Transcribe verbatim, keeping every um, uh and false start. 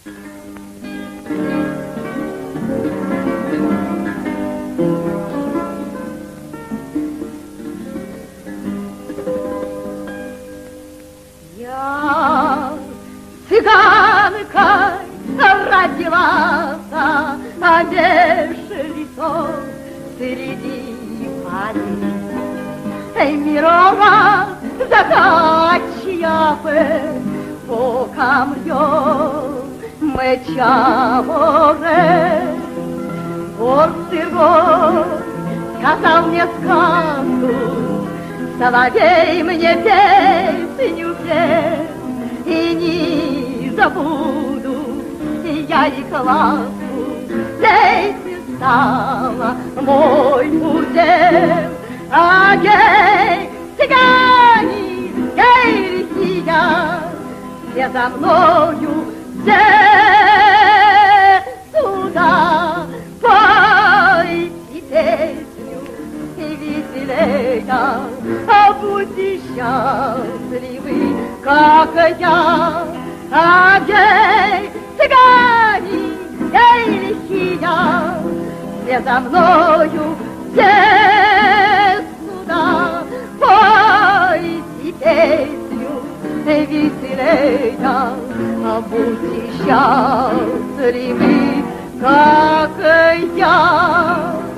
Я цыганкой родилась, а меж лесов среди полей. Мирова закачяпы по камню мча море. Орцергой сказал мне сказку, соловей мне песню пел, и не забуду я и ласку, здесь стала мой удел. А гей, цыгане, гей, россия, все за мною, все сюда, пойте песню и веселея, а будьте счастливы, как я. А гей, цыгане, гей, россия, все за мною, все сюда, пойте песню веселея, а будьте счастливы, как я.